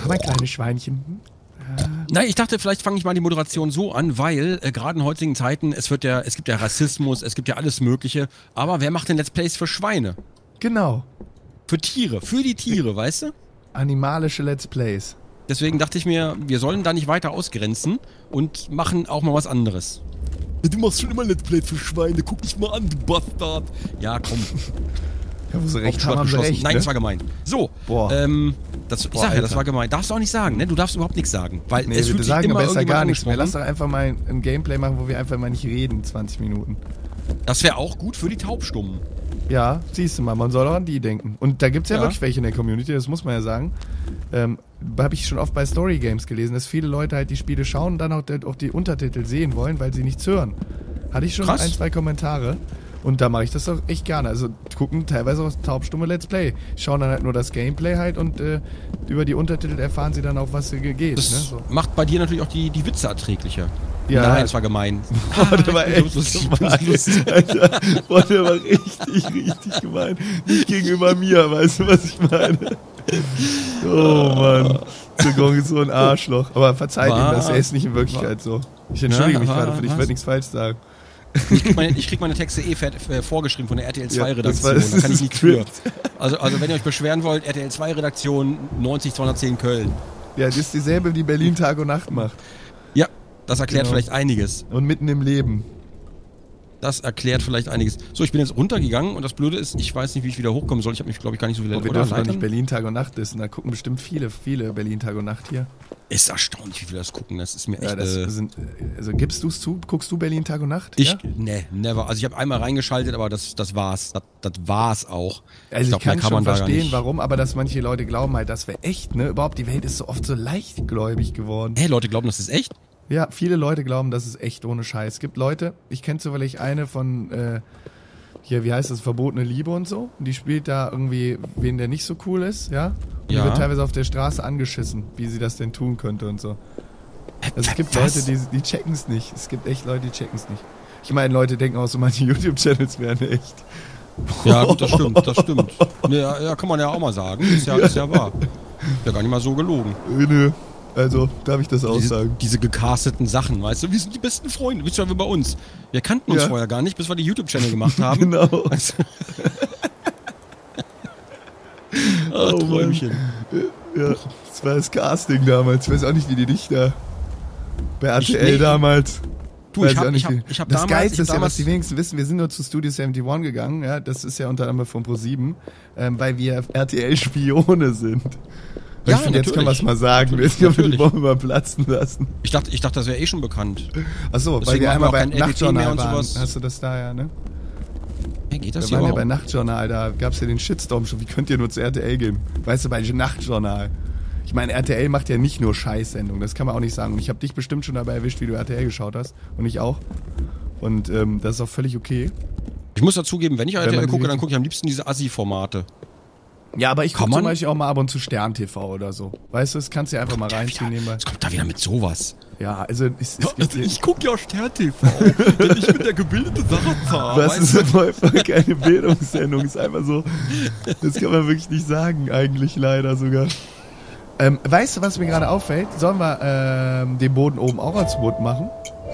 mein kleines Schweinchen. Nein, ich dachte, vielleicht fange ich mal die Moderation so an, weil gerade in heutigen Zeiten, es gibt ja Rassismus, es gibt ja alles Mögliche, aber wer macht denn Let's Plays für Schweine? Genau. Für die Tiere, weißt du? Animalische Let's Plays. Deswegen dachte ich mir, wir sollen da nicht weiter ausgrenzen und machen auch mal was anderes. Du machst schon immer Let's Plays für Schweine, guck dich mal an, du Bastard. Ja, komm. Ja, wo sie recht haben, sie recht, Nein, ne? das war gemein. So, Boah. ich sag ja, das war gemein. Darfst du auch nicht sagen, ne? Du darfst überhaupt nichts sagen. Weil Nee, es wir fühlt sich sagen immer besser gar nichts mehr. angesprochen. Lass doch einfach mal ein Gameplay machen, wo wir einfach mal nicht reden, 20 Minuten. Das wäre auch gut für die Taubstummen. Ja, siehst du mal, man soll auch an die denken. Und da gibt's ja Ja. wirklich welche in der Community, das muss man ja sagen. Habe ich schon oft bei Story Games gelesen, dass viele Leute halt die Spiele schauen und dann auch die Untertitel sehen wollen, weil sie nichts hören. Hatte ich schon Krass. 1, 2 Kommentare. Und da mache ich das auch echt gerne. Also gucken teilweise auch taubstumme Let's Play. Schauen dann halt nur das Gameplay halt und über die Untertitel erfahren sie dann auch, was geht. Das Ne? So. macht bei dir natürlich auch die Witze erträglicher. Ja. Nein, das war gemein. Boah, der war echt lustig. gemein. Alter, boah, der war richtig gemein. Nicht gegenüber mir, weißt du, was ich meine? Oh Mann. Der Gong ist so ein Arschloch. Aber verzeiht ihm das, er ist nicht in Wirklichkeit so. Ich entschuldige mich gerade für dich, ich werde nichts falsch sagen. Ich krieg meine Texte vorgeschrieben von der RTL 2 Ja, Redaktion. das Da kann ich nichts für. Script. Also wenn ihr euch beschweren wollt, RTL 2 Redaktion 90210 Köln. Ja, das ist dieselbe, die Berlin Tag und Nacht macht. Ja, das erklärt Genau. vielleicht einiges. Und mitten im Leben. Das erklärt vielleicht einiges. So, ich bin jetzt runtergegangen und das Blöde ist, ich weiß nicht, wie ich wieder hochkommen soll. Ich habe mich, glaube ich, gar nicht so viele Oh, wir dürfen doch nicht Berlin Tag und Nacht wissen. Da gucken bestimmt viele Berlin Tag und Nacht hier. Ist erstaunlich, wie viele das gucken. Das ist mir Ja, echt... also gibst du es zu? Guckst du Berlin Tag und Nacht? Nee, never. Also ich habe einmal reingeschaltet, aber das war's. Das war's auch. Also ich mehr kann schon da gar verstehen, nicht. warum, aber dass manche Leute glauben halt, das wäre echt, ne? Überhaupt, die Welt ist so oft so leichtgläubig geworden. Hey, Leute glauben, das ist echt? Ja, viele Leute glauben, das ist echt ohne Scheiß. Es gibt Leute, ich kenne zufällig eine von, hier, wie heißt das, Verbotene Liebe und so. Und die spielt da irgendwie, wen der nicht so cool ist, ja? Und Ja. die wird teilweise auf der Straße angeschissen, wie sie das denn tun könnte und so. Also es gibt Was? Leute, die checken es nicht. Es gibt echt Leute, die checken es nicht. Ich meine, Leute denken auch so, manche YouTube-Channels wären echt. Ja, gut, das stimmt. Ja, kann man ja auch mal sagen. Ist ja wahr. Ist ja gar nicht mal so gelogen. Nö. Also, darf ich das aussagen? Diese gecasteten Sachen, weißt du? Wir sind die besten Freunde, wisst ihr, wie bei uns. Wir kannten uns Ja. vorher gar nicht, bis wir die YouTube-Channel gemacht haben. Genau. Weißt du? Ach, Oh, Träumchen. Ja, das war das Casting damals. Ich weiß auch nicht, wie die dich da bei RTL nee. damals. Du, Weiß ich auch hab nicht, wie- das Das Geilste ist ja, was damals- die wenigsten wissen, wir sind nur zu Studio 71 gegangen, ja, das ist ja unter anderem von Pro7, weil wir RTL-Spione sind. Und Ja, ich finde, jetzt können wir es natürlich. mal sagen, Natürlich, jetzt können wir die natürlich. Bombe mal platzen lassen. Ich dachte, das wäre eh schon bekannt. Achso, weil Deswegen wir machen einmal wir auch bei kein LPT mehr Nachtjournal und waren. sowas. Hast du das da ja, ne? Hey, geht das Wir hier waren ja bei überhaupt? Nachtjournal, da gab es ja den Shitstorm schon. Wie könnt ihr nur zu RTL gehen? Weißt du, bei Nachtjournal. Ich meine, RTL macht ja nicht nur Scheißsendungen, das kann man auch nicht sagen. Und ich habe dich bestimmt schon dabei erwischt, wie du RTL geschaut hast. Und ich auch. Und das ist auch völlig okay. Ich muss dazugeben, wenn ich Wenn RTL man gucke, die- dann gucke ich am liebsten diese Assi-Formate. Ja, aber ich Kann gucke zum man? Beispiel auch mal ab und zu Stern-TV oder so. Weißt du, das kannst du ja einfach mal reinziehen nebenbei. Was kommt da wieder mit sowas? Ja, also es gibt hier, gucke ja Stern-TV, denn ich bin der gebildete Sarazar. was ist denn voll keine Bildungssendung? Ist einfach so, das kann man wirklich nicht sagen, eigentlich leider sogar. Weißt du, was mir gerade auffällt? Sollen wir den Boden oben auch als Wood machen?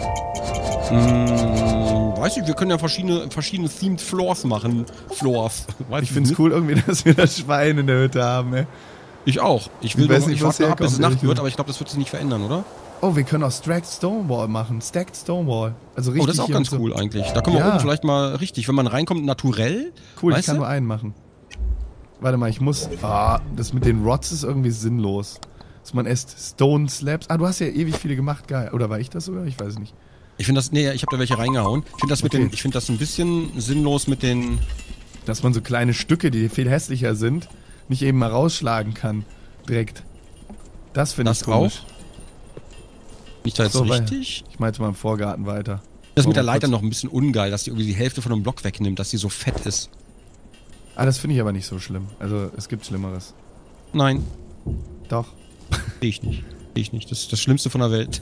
Weiß ich, wir können ja verschiedene Themed Floors machen. Ich finde es cool irgendwie, dass wir das Schwein in der Hütte haben, ey. Ich auch. Ich will Ich weiß noch, nicht, ich was warte noch ab, bis es herkommt, Nacht ehrlich wird, gesagt. aber ich glaube, das wird sich nicht verändern, oder? Oh, wir können auch Stacked Stonewall machen. Stacked Stonewall. Also richtig Oh, das ist auch hier ganz und so. cool eigentlich. Da können wir Ja. oben vielleicht mal richtig, wenn man reinkommt, naturell. Cool, ich weißt kann du? nur einen machen. Warte mal, ich muss... Ah, das mit den Rods ist irgendwie sinnlos. Dass man erst Stone Slabs... Ah, du hast ja ewig viele gemacht, geil. Oder war ich das sogar? Ich weiß es nicht. Ich finde das, nee, ich habe da welche reingehauen. Ich finde das Okay. ich finde das ein bisschen sinnlos mit den, Dass man so kleine Stücke, die viel hässlicher sind, nicht eben mal rausschlagen kann. Direkt. Das finde ich das komisch. auch. Nicht da jetzt So, weil- richtig. Ich meinte mal im Vorgarten weiter. Das mit der Warum Leiter kurz- noch ein bisschen ungeil, dass die irgendwie die Hälfte von einem Block wegnimmt, dass die so fett ist. Ah, das finde ich aber nicht so schlimm. Also, es gibt Schlimmeres. Nein, Doch. sehe ich nicht. Sehe ich nicht. Das ist das Schlimmste von der Welt.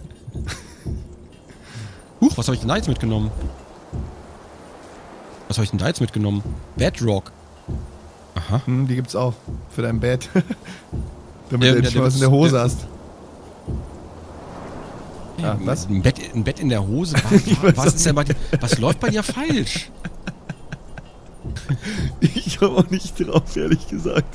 Huch, was habe ich denn da jetzt mitgenommen? Was habe ich denn da jetzt mitgenommen? Bedrock. Aha. Hm, die gibt's auch. Für dein Bett. Damit du endlich mal was in der Hose hast. Ja, was? Ein Bett in der Hose? Was ist denn bei dir? Was läuft bei dir falsch? Ich komme auch nicht drauf, ehrlich gesagt.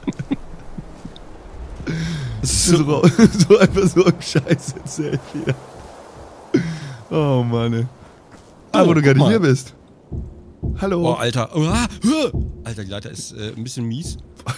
So einfach so ein Scheiß erzählt wieder. Oh Mann, ey. Wo du gerade hier bist. Hallo. Oh, Alter. Alter, die Leiter ist ein bisschen mies.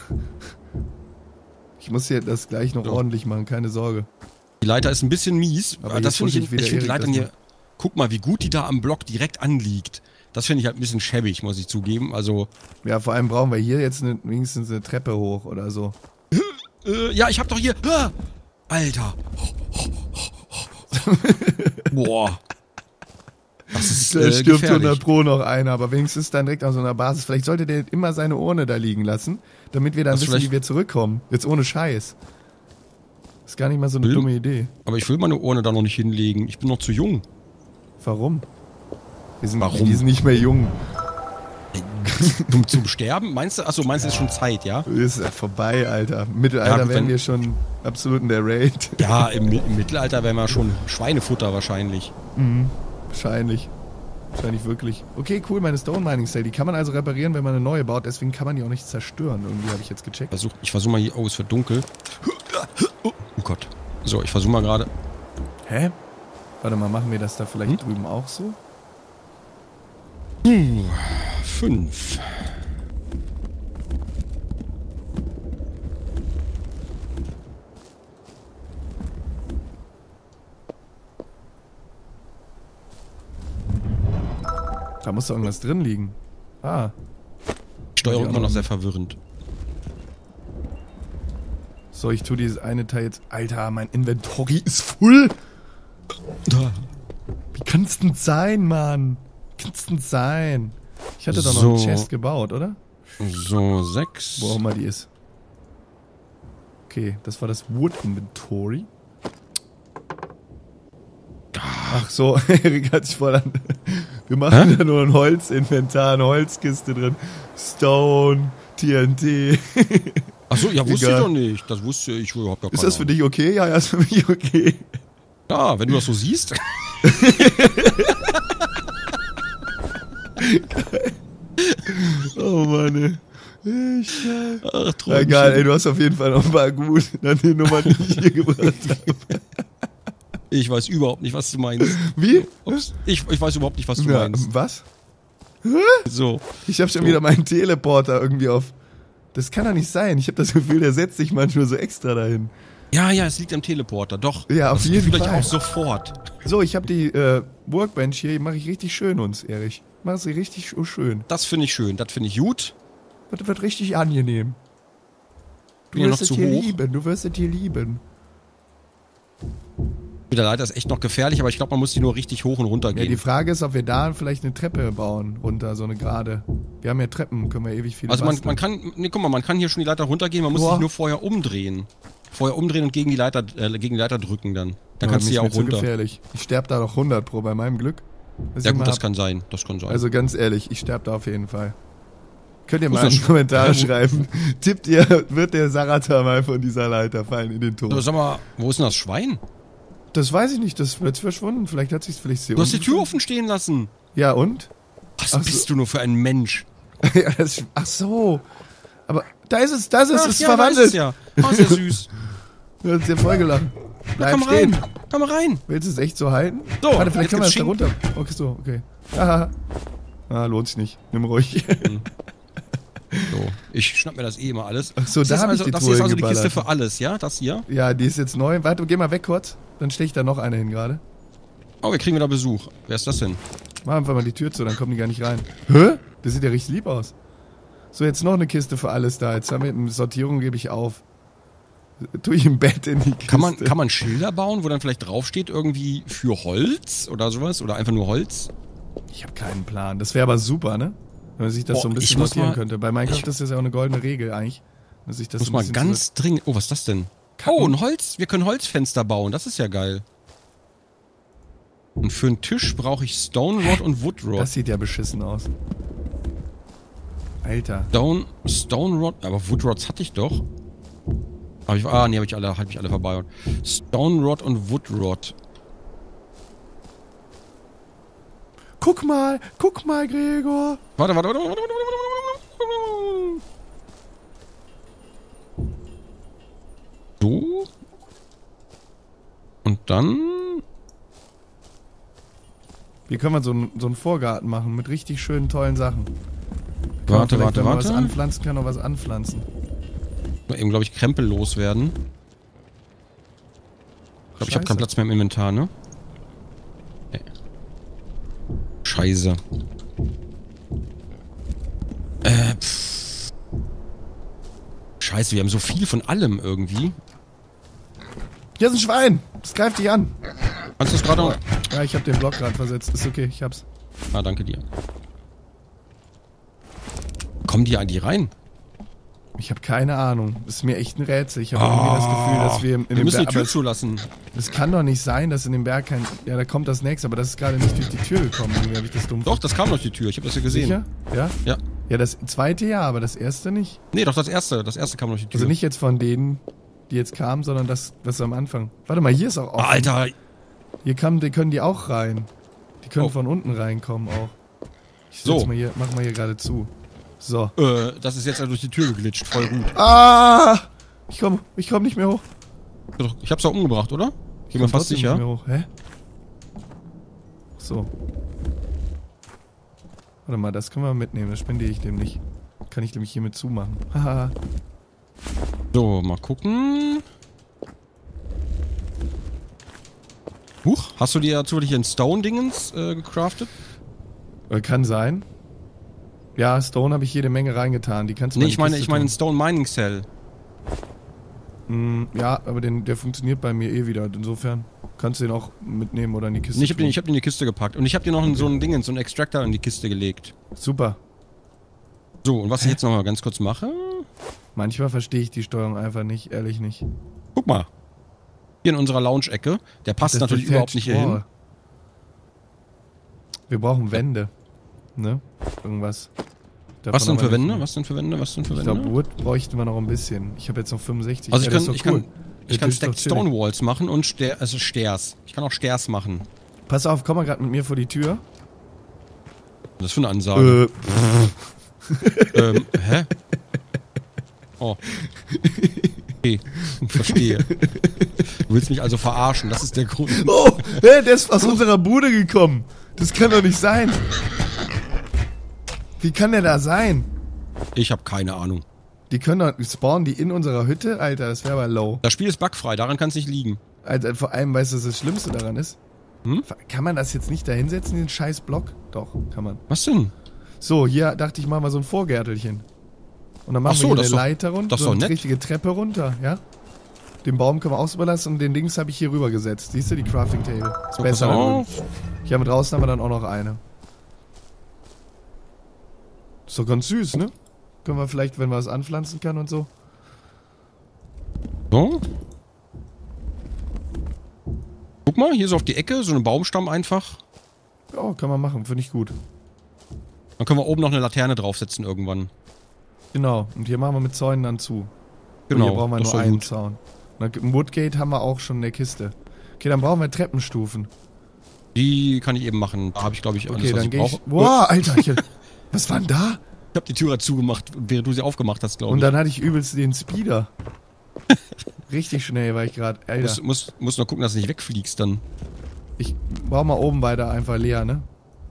Ich muss hier das gleich noch ordentlich machen, keine Sorge. Die Leiter ist ein bisschen mies. Aber das finde ich finde die Leiter hier. ne? Guck mal, wie gut die da am Block direkt anliegt. Das finde ich halt ein bisschen schäbig, muss ich zugeben. Also. Ja, vor allem brauchen wir hier jetzt wenigstens eine Treppe hoch oder so. Ja, ich hab doch hier. Alter. Boah. Das ist Da stirbt gefährlich. 100 Pro noch einer, aber wenigstens dann direkt an so einer Basis. Vielleicht sollte der immer seine Urne da liegen lassen, damit wir dann wissen, wie wir zurückkommen. Jetzt ohne Scheiß. Ist gar nicht mal so eine dumme Idee. Aber ich will meine Urne da noch nicht hinlegen. Ich bin noch zu jung. Warum? Wir sind nicht mehr jung. Zum Sterben? Meinst du? Achso, meinst du, ist schon Zeit, ja? Ist ja vorbei, Alter. Im Mittelalter wären wir schon absolut in der Raid. Ja, im Mittelalter wären wir schon Schweinefutter wahrscheinlich. Mhm. Wahrscheinlich wirklich. Okay, cool, meine Stone Mining Cell. Die kann man also reparieren, wenn man eine neue baut. Deswegen kann man die auch nicht zerstören. Irgendwie habe ich jetzt gecheckt. Ich versuche mal hier. Oh, es wird dunkel. Oh Gott. So, ich versuche mal gerade. Hä? Warte mal, machen wir das da vielleicht drüben auch so? 5. Da muss doch irgendwas drin liegen. Steuerung immer noch sehr verwirrend. So, ich tue dieses eine Teil jetzt. Alter, mein Inventory ist full. Wie kann's denn sein, Mann? Wie kann's denn sein? Ich hatte doch noch einen Chest gebaut, oder? So, 6. Wo auch immer die ist. Okay, das war das Wood Inventory. Ach so, Erik hat sich voll an. Wir machen da nur ein Holzinventar, eine Holzkiste drin. Stone, TNT. Ach so, ja, wusste ich doch nicht. Das wusste ich überhaupt gar nicht. Ist das für dich okay? Ja, ist für mich okay. Ja, wenn du das so siehst. Oh Mann, ey. Ach, egal, ey, du hast auf jeden Fall noch mal gut an die Nummer, die ich hier gebracht habe. Ich weiß überhaupt nicht, was du meinst. Wie? Ups, ich weiß überhaupt nicht, was du meinst. Was? So. Ich habe schon wieder meinen Teleporter irgendwie auf. Das kann doch nicht sein. Ich habe das Gefühl, der setzt sich manchmal so extra dahin. Ja, es liegt am Teleporter, doch. Ja, auf jeden Fall. Das auch sofort. So, ich habe die Workbench hier, die mache ich richtig schön uns, Erich. Mach sie richtig schön. Das finde ich schön, das finde ich gut. Das wird richtig angenehm. Du wirst es hier lieben, du wirst es hier lieben. Mit der Leiter ist echt noch gefährlich, aber ich glaube, man muss die nur richtig hoch und runter gehen. Ja, die Frage ist, ob wir da vielleicht eine Treppe bauen, runter, so eine gerade. Wir haben ja Treppen, können wir ewig viele Also man kann, guck mal, man kann hier schon die Leiter runtergehen, man muss sich nur vorher umdrehen. Vorher umdrehen und gegen die Leiter drücken dann. Dann kannst du ja auch runter. Gefährlich. Ich sterbe da noch 100 Pro bei meinem Glück. Ja gut, das kann sein, das kann sein. Also ganz ehrlich, ich sterbe da auf jeden Fall. Könnt ihr mal einen Kommentar schreiben. Tippt ihr, wird der Sarata mal von dieser Leiter fallen in den Tod? Sag mal, wo ist denn das Schwein? Das weiß ich nicht, das wird verschwunden. Vielleicht hat sich's Du hast die Tür offen stehen lassen. Ja, und? Was bist du nur für ein Mensch? Ja, ach so. Aber da ist es, es ist verwandelt. Ja. Oh, sehr süß. Du hast dir vollgelachen. Bleib komm stehen. Rein. Komm rein. Willst du es echt so halten? So, warte, vielleicht können wir das da runter. Okay, so, okay. Lohnt sich nicht. Nimm ruhig. So, ich schnapp mir das immer alles. Ach so, da habe ich die Das Truhe hier ist also die geballert. Kiste für alles, ja? Das hier? Ja, die ist jetzt neu. Warte, geh mal weg kurz. Dann stelle ich da noch eine hin gerade. Oh, wir kriegen wieder Besuch. Wer ist das denn? Mach einfach mal die Tür zu, dann kommen die gar nicht rein. Hä? Das sieht ja richtig lieb aus. So, jetzt noch eine Kiste für alles da. Jetzt haben wir eine Sortierung, gebe ich auf. Tue ich im Bett in die Kiste. Kann man Schilder bauen, wo dann vielleicht draufsteht irgendwie für Holz oder sowas? Oder einfach nur Holz? Ich habe keinen Plan. Das wäre aber super, ne? Wenn man sich das so ein bisschen notieren könnte. Bei Minecraft ist das ja auch eine goldene Regel eigentlich. Dass ich das muss mal ganz dringend... Oh, was ist das denn? Oh, ein Holz. Wir können Holzfenster bauen. Das ist ja geil. Und für einen Tisch brauche ich Stone Rod und Wood Rod. Das sieht ja beschissen aus. Alter. Stone Rod... Aber Wood Rods hatte ich doch. Nee, hab ich alle verbaut. Stone Rod und Wood Rod. Guck mal, Gregor. Warte. So. Und dann... Hier können wir so einen Vorgarten machen mit richtig schönen, tollen Sachen. Warte. Wenn man was anpflanzen kann, noch was anpflanzen. Eben, glaube ich, Krempel loswerden. Ich glaube, ich habe keinen Platz mehr im Inventar, ne? Nee. Scheiße. Scheiße, wir haben so viel von allem irgendwie. Hier ist ein Schwein! Das greift dich an. Kannst du das gerade noch? Ja, ich habe den Block gerade versetzt. Ist okay, ich hab's. Ah, danke dir. Kommen die eigentlich rein? Ich habe keine Ahnung. Das ist mir echt ein Rätsel. Ich habe irgendwie das Gefühl, dass wir in dem müssen Berg... die Tür zulassen. Es kann doch nicht sein, dass in dem Berg kein... Ja, da kommt das nächste, aber das ist gerade nicht durch die Tür gekommen. Irgendwie habe ich das dumm... Doch, das kam durch die Tür. Ich habe das ja gesehen. Sicher? Ja? Ja. Ja, das zweite ja, aber das erste nicht. Nee, doch das erste. Das erste kam durch die Tür. Also nicht jetzt von denen, die jetzt kamen, sondern das am Anfang. Warte mal, hier ist auch offen. Alter! Hier können die auch rein. Die können von unten reinkommen auch. Ich So. Mach mal hier gerade zu. So. Das ist jetzt also durch die Tür geglitscht. Voll gut. Ah! Ich komm nicht mehr hoch. Ich hab's doch umgebracht, oder? Ich bin mir fast sicher. Nicht mehr hoch. Hä? So. Warte mal, das können wir mitnehmen. Das spendiere ich dem nicht. Kann ich nämlich hiermit zumachen. Haha. So, mal gucken. Huch, hast du dir ja zufällig ein Stone-Dingens gecraftet? Kann sein. Ja, Stone habe ich jede Menge reingetan. Die kannst du Nee, ich meine ein Stone Mining Cell. Ja, aber der funktioniert bei mir eh wieder. Insofern kannst du den auch mitnehmen oder in die Kiste. Nee, ich hab den in die Kiste gepackt. Und ich hab dir noch so ein Dingens, so ein Extractor in die Kiste gelegt. Super. So, und was ich jetzt noch mal ganz kurz mache... Manchmal verstehe ich die Steuerung einfach nicht, ehrlich nicht. Guck mal. Hier in unserer Lounge-Ecke. Der passt Das natürlich überhaupt nicht hier hin. Wir brauchen Wände. Ne? Irgendwas. Was denn für Wände? Ich glaube, Wood bräuchten wir noch ein bisschen. Ich habe jetzt noch 65. Also ja, ich kann Stacked Stone Walls machen und Stairs. Ich kann auch Stairs machen. Pass auf, komm mal gerade mit mir vor die Tür. Was ist das für eine Ansage? Hä? Oh. Okay, verstehe. Du willst mich also verarschen, das ist der Grund. Oh, der ist aus unserer Bude gekommen. Das kann doch nicht sein. Wie kann der da sein? Ich habe keine Ahnung. Die können doch, spawnen die in unserer Hütte? Alter, das wäre aber low. Das Spiel ist bugfrei, daran kann es nicht liegen. Alter, vor allem, weißt du, was das Schlimmste daran ist? Kann man das jetzt nicht da hinsetzen, den scheiß Block? Doch, kann man. Was denn? So, hier dachte ich mal so ein Vorgärtelchen. Und dann machen wir hier eine Leiter runter, das ist doch eine nett. richtige Treppe runter, ja? Den Baum können wir auch so überlassen und den Dings habe ich hier rüber gesetzt. Siehst du, die Crafting Table. Ist So, besser. pass auf. Hier mit draußen haben wir dann auch noch eine. Ist doch ganz süß, ne? Können wir vielleicht, wenn wir es anpflanzen können und so. So. Guck mal, hier so auf die Ecke, so ein Baumstamm einfach. Ja, kann man machen, finde ich gut. Dann können wir oben noch eine Laterne draufsetzen irgendwann. Genau, und hier machen wir mit Zäunen dann zu. Genau. Hier brauchen wir das nur ist einen gut. Zaun. Ein Woodgate haben wir auch schon in der Kiste. Okay, dann brauchen wir Treppenstufen. Die kann ich eben machen. Da habe ich, glaube ich, alles, Okay, was dann ich gehe brauche. ich... Boah, Alter, was war denn da? Ich habe die Tür zugemacht, während du sie aufgemacht hast, glaube ich. Und dann hatte ich übelst den Speeder. Richtig schnell war ich gerade. Alter, Muss nur gucken, dass du nicht wegfliegst dann. ich brauche mal oben weiter einfach leer, ne?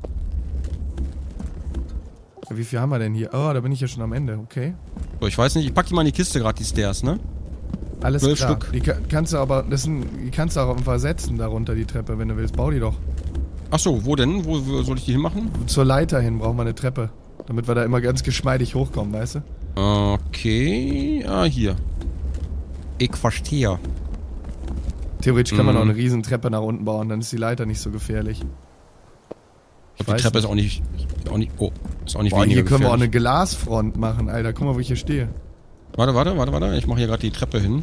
Ja, wie viel haben wir denn hier? Oh, da bin ich ja schon am Ende, okay. So, ich weiß nicht, ich pack die mal in die Kiste gerade, die Stairs, ne? Alles 12 klar. Stück. Die kannst du aber, die kannst du auch einfach setzen darunter, die Treppe, wenn du willst. Bau die doch. Ach so, wo denn? Wo soll ich die hinmachen? Zur Leiter hin brauchen wir eine Treppe. Damit wir da immer ganz geschmeidig hochkommen, weißt du? Okay, hier. Ich verstehe. Theoretisch kann man auch eine riesen Treppe nach unten bauen, dann ist die Leiter nicht so gefährlich. Die Treppe ist auch nicht Boah, weniger hier können wir auch gefährlich. eine Glasfront machen, Alter. Guck mal, wo ich hier stehe. Warte. Ich mache hier gerade die Treppe hin.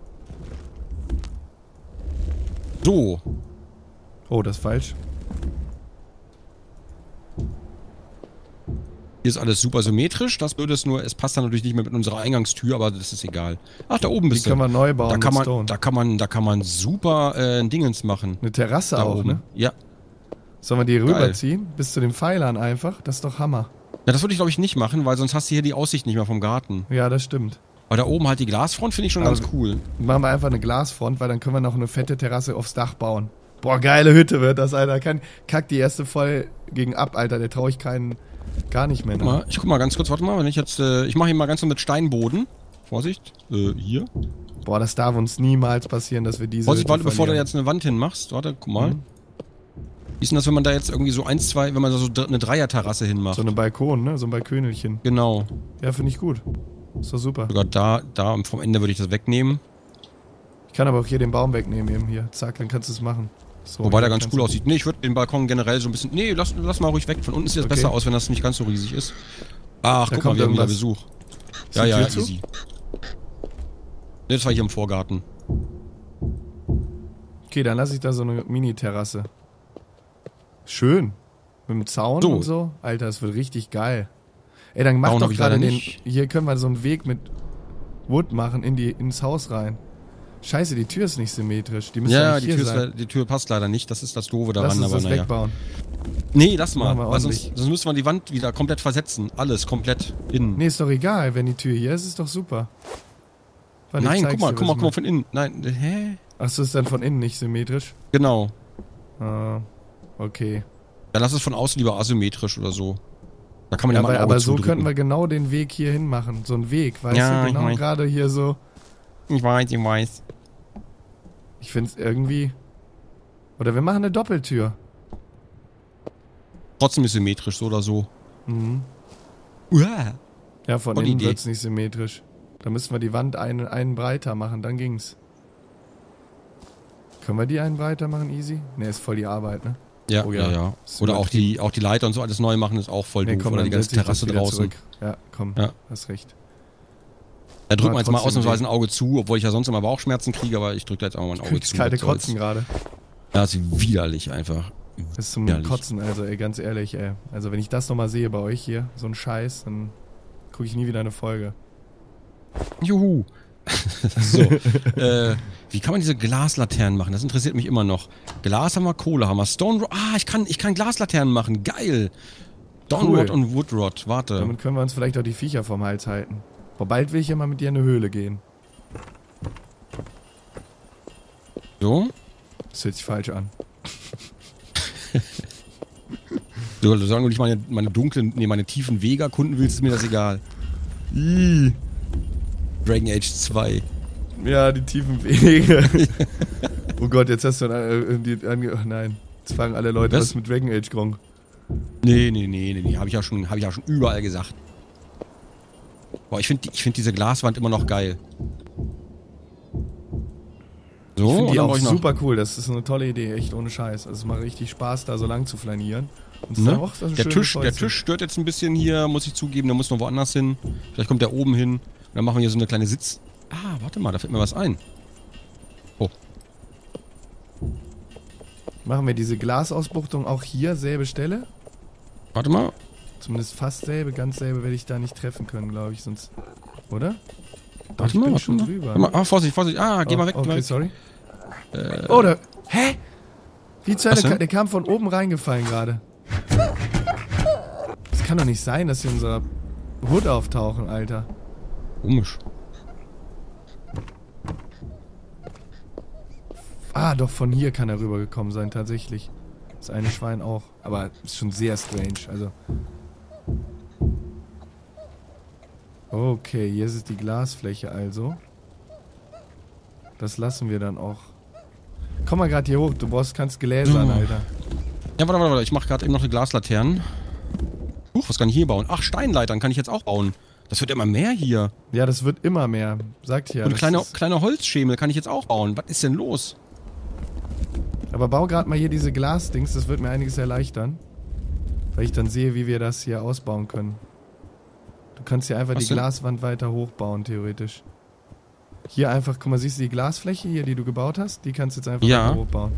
So. Oh, das ist falsch. Hier ist alles super symmetrisch. Das Blöde ist nur, es passt dann natürlich nicht mehr mit unserer Eingangstür, aber das ist egal. Ach, da oben bist du. Die können wir neu bauen Da mit Stone. da kann man super ein Dingens machen. Eine Terrasse Da auch, oben. ne? Ja. Sollen wir die rüberziehen? Bis zu den Pfeilern einfach? Das ist doch Hammer. Ja, das würde ich glaube ich nicht machen, weil sonst hast du hier die Aussicht nicht mehr vom Garten. Ja, das stimmt. Aber da oben halt die Glasfront finde ich schon Aber ganz cool. Machen wir einfach eine Glasfront, weil dann können wir noch eine fette Terrasse aufs Dach bauen. Boah, geile Hütte wird das, Alter. Kack die erste voll gegen ab, Alter. Der traue ich keinen gar nicht mehr. Ne? Ich guck mal ganz kurz, warte mal, wenn ich jetzt, ich mache hier mal ganz so mit Steinboden. Vorsicht, hier. Boah, das darf uns niemals passieren, dass wir diese Vorsicht, Hütte warte, bevor du verlieren. jetzt eine Wand hinmachst. Warte, guck mal. Wie ist denn das, wenn man da jetzt irgendwie so wenn man da so eine Dreierterrasse hinmacht? So eine Balkon, ne? So ein Balkönelchen. Genau. Ja, finde ich gut. Ist doch super. Sogar da vom Ende würde ich das wegnehmen. Ich kann aber auch hier den Baum wegnehmen eben hier. Zack, dann kannst du es machen. So, Wobei der hier ganz kannst cool du- aussieht. Nee, ich würde den Balkon generell so ein bisschen... Nee, lass mal ruhig weg. Von unten sieht das Okay. besser aus, wenn das nicht ganz so riesig ist. Ach, Da guck mal, kommt wir haben wieder irgendwas. Besuch. Ist Ja, die ja, Tür zu? easy. Nee, das war hier im Vorgarten. Okay, dann lasse ich da so eine Mini-Terrasse. Schön. Mit dem Zaun So. und so. Alter, das wird richtig geil. Ey, dann mach Zaun doch hab ich gerade leider den... nicht. Hier können wir so einen Weg mit Wood machen ins Haus rein. Scheiße, die Tür ist nicht symmetrisch. Die müsste Ja, eigentlich die hier Tür, sein. die Tür passt leider nicht. Das ist das Doofe Lass daran, uns aber das naja. wegbauen. Nee, lass mal. Machen wir Weil ordentlich. sonst müssen wir die Wand wieder komplett versetzen. Alles komplett innen. Nee, ist doch egal. Wenn die Tür hier ist, ist doch super. Warte, ich Nein, zeig's guck mal, dir, guck was mal von innen. Nein, hä? Achso, ist dann von innen nicht symmetrisch? Genau. Ah, okay. Dann lass es von außen lieber asymmetrisch oder so. Da kann man ja, Ja, mal ein Auge aber so zudrücken. könnten wir genau den Weg hier hin machen. So einen Weg, weißt Ja, du? ich Genau mein- gerade hier so. Ich weiß. Ich finde es irgendwie... Oder wir machen eine Doppeltür. Trotzdem ist symmetrisch, so oder so. Mhm. Uah. Ja, von Voll innen Idee. wird es nicht symmetrisch. Da müssen wir die Wand einen breiter machen, dann ging's. Können wir die einen breiter machen, easy? Ne, ist voll die Arbeit, ne? Ja, Oh ja. ja. Ist Oder auch die Leiter und so alles neu machen ist auch voll Nee, doof. komm, Oder dann die ganze setz ich das Terrasse wieder draußen. zurück. Ja, komm, Ja. hast recht. Da drücken Aber wir jetzt mal trotzdem ausnahmsweise ein Auge zu, obwohl ich ja sonst immer Bauchschmerzen kriege, aber ich drücke da jetzt auch mal ein Auge Kriegst zu. kalte was soll's. Kotzen gerade. Ja, ist widerlich einfach. Das ist zum Widerlich. Kotzen, also ey, ganz ehrlich, ey. Also wenn ich das nochmal sehe bei euch hier, so ein Scheiß, dann gucke ich nie wieder eine Folge. Juhu. So, wie kann man diese Glaslaternen machen? Das interessiert mich immer noch. Glas haben wir, Kohle haben wir, Stone Rod. Ah, ich kann Glaslaternen machen. Geil. Stone Cool. Rod und Wood Rod. Warte. Damit können wir uns vielleicht auch die Viecher vom Hals halten. Boah, bald will ich ja mal mit dir in eine Höhle gehen. So. Das hört sich falsch an. So, solange du nicht meine dunklen, nee, meine tiefen Wege erkunden willst, ist mir das egal. Ih. Dragon Age 2. Ja, die tiefen Wege. Oh Gott, jetzt hast du oh nein. Jetzt fragen alle Leute, Was? was mit Dragon Age Gronk. Nee. Hab ich ja schon überall gesagt. Boah, ich find diese Glaswand immer noch geil. So, Ich finde und die dann auch brauch ich noch. super cool. Das ist eine tolle Idee, echt ohne Scheiß. Also es macht richtig Spaß, da so lang zu flanieren. Und es ist Ne? dann auch so ein Der schönes Tisch Häuschen. stört jetzt ein bisschen hier, muss ich zugeben, der muss noch woanders hin. Vielleicht kommt der oben hin. Und dann machen wir hier so eine kleine Sitz... Ah, warte mal, da fällt mir was ein. Oh, Machen wir diese Glasausbuchtung auch hier, selbe Stelle? warte mal. Zumindest fast selbe, ganz selbe werde ich da nicht treffen können, glaube ich, sonst... Oder? Doch, Warte mal, warte mal. drüber. Warte mal. Ah, Vorsicht. Ah, geh mal weg. Okay, geh mal weg. sorry. Oh, da... Hä? Wie zur Was Hölle? denn? Der kam von oben reingefallen gerade. Das kann doch nicht sein, dass sie in unserer Hut auftauchen, Alter. Komisch. Ah, doch, von hier kann er rübergekommen sein, tatsächlich. Das eine Schwein auch. Aber ist schon sehr strange, also... Okay, hier ist die Glasfläche also. Das lassen wir dann auch. Komm mal gerade hier hoch, du kannst gläsern, Ja. Alter. Ja, warte. Ich mache gerade eben noch eine Glaslaternen. Was kann ich hier bauen? Ach, Steinleitern kann ich jetzt auch bauen. Das wird immer mehr hier. Ja, das wird immer mehr. Sagt ja. Und das kleine, ist- kleine Holzschemel kann ich jetzt auch bauen. Was ist denn los? Aber bau gerade mal hier diese Glasdings, das wird mir einiges erleichtern. Weil ich dann sehe, wie wir das hier ausbauen können. Du kannst hier einfach Was die denn? Glaswand weiter hochbauen, theoretisch. Hier einfach, guck mal, siehst du die Glasfläche hier, die du gebaut hast? Die kannst du jetzt einfach Ja. weiter hochbauen.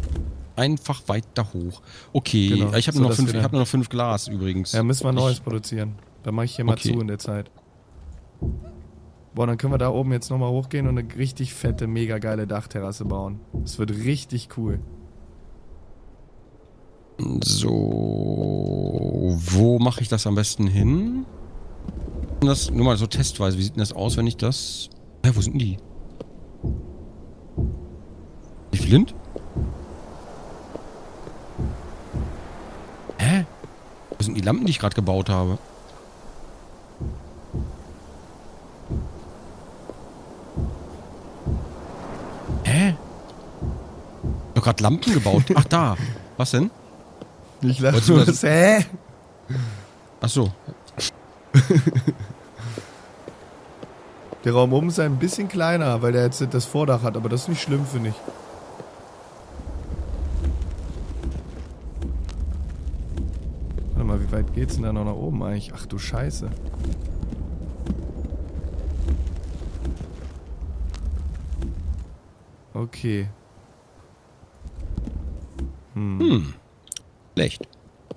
Einfach weiter hoch. Okay, Genau, ich habe so nur, dass wir dann- hab nur noch 5 Glas übrigens. Ja, müssen wir Neues produzieren. Dann mache ich hier mal Okay. zu in der Zeit. Boah, dann können wir da oben jetzt nochmal hochgehen und eine richtig fette, mega geile Dachterrasse bauen. Das wird richtig cool. So, wo mache ich das am besten hin? Das nur mal so testweise. Wie sieht denn das aus, wenn ich das... Wo sind denn die? Die Flint? Hä? Wo sind die Lampen, die ich gerade gebaut habe? Hä? Ich hab doch gerade Lampen gebaut. Ach, da. Was denn? Ich lache Wolltest du nur das- das, hä? Ach so. Der Raum oben ist ein bisschen kleiner, weil der jetzt das Vordach hat, aber das ist nicht schlimm, finde ich. Warte mal, wie weit geht's denn da noch nach oben eigentlich? Ach du Scheiße. Okay. Schlecht.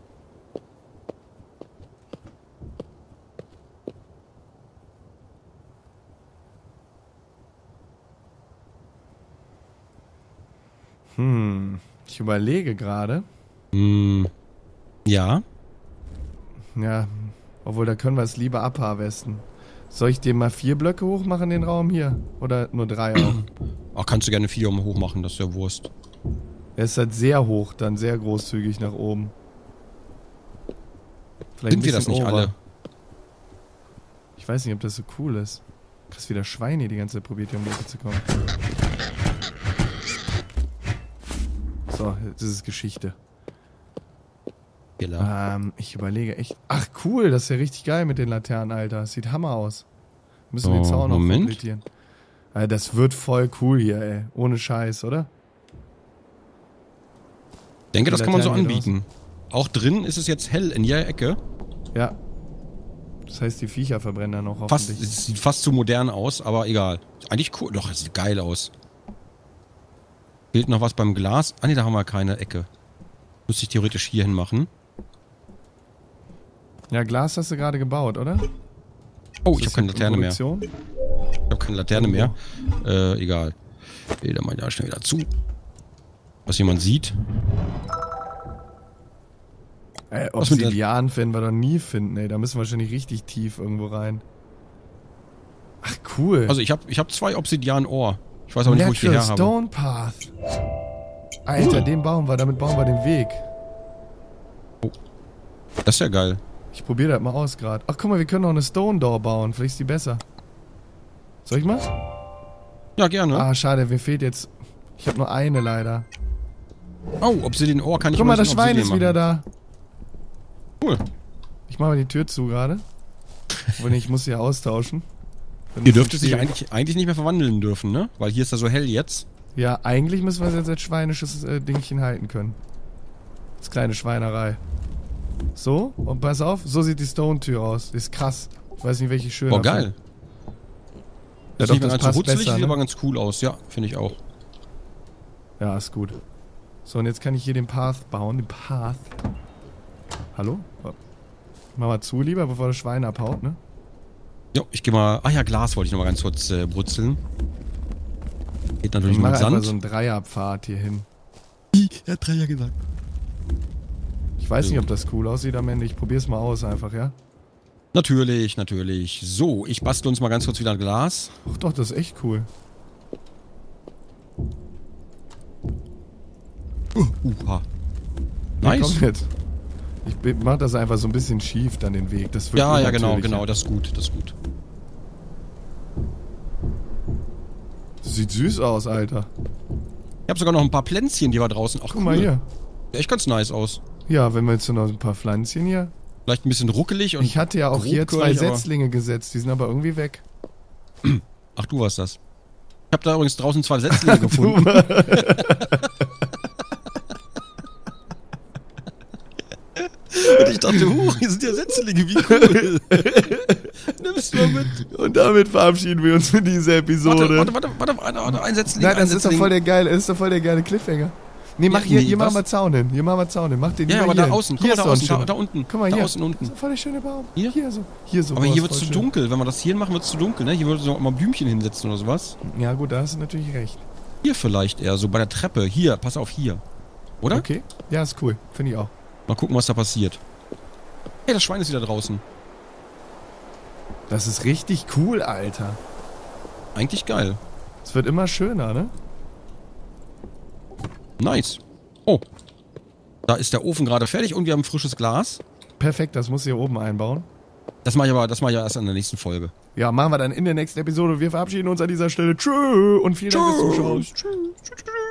Ich überlege gerade. Ja. Ja, obwohl da können wir es lieber abharvesten. Soll ich den mal 4 Blöcke hoch machen, den Raum hier? Oder nur 3 auch? Ach, kannst du gerne 4 hoch machen, das ist ja Wurst. Er ist halt sehr hoch, dann sehr großzügig nach oben. Vielleicht Sind ein wir das bisschen nicht over. alle? Ich weiß nicht, ob das so cool ist. Krass, wie der Schwein hier die ganze Zeit probiert, hier um die Ecke zu kommen. So, das ist Geschichte. Ich überlege echt... Ach cool, das ist ja richtig geil mit den Laternen, Alter. Das sieht Hammer aus. Müssen wir den So, Zaun noch Moment. komplettieren. Alter, das wird voll cool hier, ey. Ohne Scheiß, oder? Ich denke, das kann man so Laternen geht anbieten. Auch drin ist es jetzt hell in jeder Ecke. Ja. Das heißt, die Viecher verbrennen dann auch Fast, hoffentlich. es sieht fast zu modern aus, aber egal. Eigentlich cool. Doch, es sieht geil aus. Fehlt noch was beim Glas? Ah ne, da haben wir keine Ecke. Müsste ich theoretisch hier hin machen. Ja, Glas hast du gerade gebaut, oder? Oh, ich habe keine Ist das Laterne mehr. Produktion? Ich habe keine Laterne mehr. Egal. Bilder mal ja schnell wieder zu. Was jemand sieht. Was mit der- Obsidian werden wir doch nie finden, ey. Da müssen wir wahrscheinlich richtig tief irgendwo rein. Ach, cool. Also ich hab 2 Obsidian-Ohr. Ich weiß aber nicht, wo ich die Natural her habe. Stone Path. Alter, den bauen wir, damit bauen wir den Weg. Das ist ja geil. Ich probiere das mal aus gerade. Ach, guck mal, wir können noch eine Stone Door bauen. Vielleicht ist die besser. Soll ich mal? Ja, gerne. Ah, schade, mir fehlt jetzt... Ich habe nur eine leider. Oh, Obsidian-Ohr kann ich Guck mal, immer das aus Schwein Obsidian ist wieder da. Cool. Ich mache mal die Tür zu gerade. Obwohl, ich muss sie ja austauschen. Dann Ihr ist dürftet es sich schwierig. eigentlich nicht mehr verwandeln dürfen, ne? Weil hier ist ja so hell jetzt. Ja, eigentlich müssen wir es jetzt als schweinisches Dingchen halten können. Das kleine Schweinerei. So, und pass auf, so sieht die Stone-Tür aus. Die ist krass. Ich weiß nicht, welche schöner. Boah, geil. Ja, Sieht doch, nicht mehr das ganz so passt rutzelig, besser, sieht ne? aber ganz cool aus. Ja, finde ich auch. Ja, ist gut. So, und jetzt kann ich hier den Path bauen. Den Path. Hallo? Oh. Mach mal zu, lieber, bevor das Schwein abhaut, ne? Jo, ich gehe mal... Ah ja, Glas wollte ich noch mal ganz kurz brutzeln. Geht natürlich Ich mit mache einfach Sand. so einen Dreierpfad hier hin. Er hat Dreier gesagt. Ich weiß nicht, ob das cool aussieht am Ende. Ich probier's mal aus einfach, ja? Natürlich, natürlich. So, ich bastel uns mal ganz kurz wieder ein Glas. Ach doch, das ist echt cool. Ha. Ja, Nice. komm jetzt. Ich mach das einfach so ein bisschen schief, dann den Weg. Das wird Ja, ja, genau, unnatürlicher. genau. Das ist gut, das ist gut. Das sieht süß aus, Alter. Ich habe sogar noch ein paar Pflänzchen, die wir draußen... Ach, Guck mal hier. Sieht echt ganz nice aus. Ja, wenn wir jetzt noch ein paar Pflanzchen hier. Vielleicht ein bisschen ruckelig und... Ich hatte ja auch hier 2 grobkörnig, aber- Setzlinge gesetzt, die sind aber irgendwie weg. Ach, du warst das. Ich habe da übrigens draußen 2 Setzlinge gefunden. Und ich dachte, hier sind ja Setzlinge, wie cool. Nimmst du mal mit. Und damit verabschieden wir uns für diese Episode. Warte, ein Setzling. Nein, ein das ist doch Setzling. voll der geile Cliffhanger. Nee, mach Ja, hier machen was? wir Zaun hin. Hier machen wir Zaun hin. Mach den Ja, lieber aber hier da hin. außen. Guck Hier mal, ist da doch ein außen, schöner- da unten. Guck mal da hier. außen unten. Das ist voll der schöne Baum. Hier? Hier so. Hier so. Aber boah, hier ist wird es voll zu schön. dunkel. Wenn wir das hier machen, wird es zu dunkel, ne? Hier würde so auch mal Blümchen hinsetzen oder sowas. Ja gut, da hast du natürlich recht. Hier vielleicht eher, so bei der Treppe. Hier, pass auf, hier. Oder? Okay. Ja, ist cool. Finde ich auch. Mal gucken, was da passiert. Hey, das Schwein ist wieder draußen. Das ist richtig cool, Alter. Eigentlich geil. Es wird immer schöner, ne? Nice. Oh. Da ist der Ofen gerade fertig und wir haben frisches Glas. Perfekt, das muss hier oben einbauen. Das mache ich ja erst in der nächsten Folge. Ja, machen wir dann in der nächsten Episode. Wir verabschieden uns an dieser Stelle. Tschö und vielen Dank fürs Zuschauen. Tschüss.